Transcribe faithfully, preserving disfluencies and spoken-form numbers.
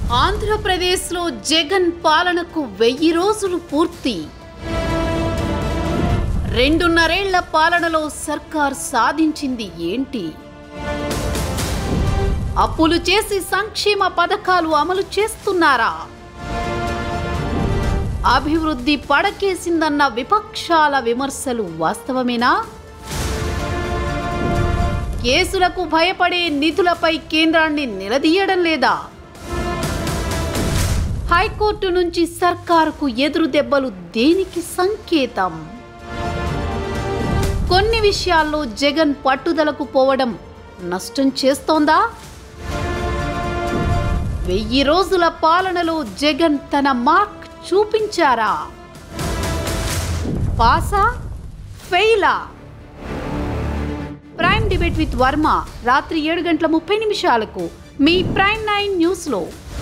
ఆంధ్రప్రదేశ్లో జగన్ పాలనకు వెయ్యి రోజులు పూర్తి. రెండున్నరేళ్ల పాలనలో సర్కార్ సాధించింది ఏంటి? అప్పులు చేసి సంక్షేమ పథకాలు అమలు చేస్తున్నారా? అభివృద్ధి పడకేసిందన్న విపక్షాల విమర్శలు వాస్తవమేనా? కేసులకు భయపడే నిధులపై కేంద్రాన్ని నిలదీయడం లేదా? హైకోర్టు నుంచి సర్కారుకు ఎదురు దెబ్బలు దేనికి సంకేతం? కొన్ని విషయాల్లో జగన్ పట్టుదలకు పోవడం నష్టం చేస్తోందా? వెయ్యి రోజుల పాలనలో జగన్ తన మార్క్ చూపించారా? పాసా ఫెయిలా? ప్రైమ్ డిబేట్ విత్ వర్మ రాత్రి ఏడు గంటల ముప్పై నిమిషాలకు మీ ప్రైమ్ నైన్ న్యూస్లో.